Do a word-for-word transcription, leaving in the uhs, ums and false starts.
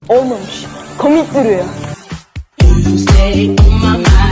Olmamış. Komik duruyor. You stay on my mind.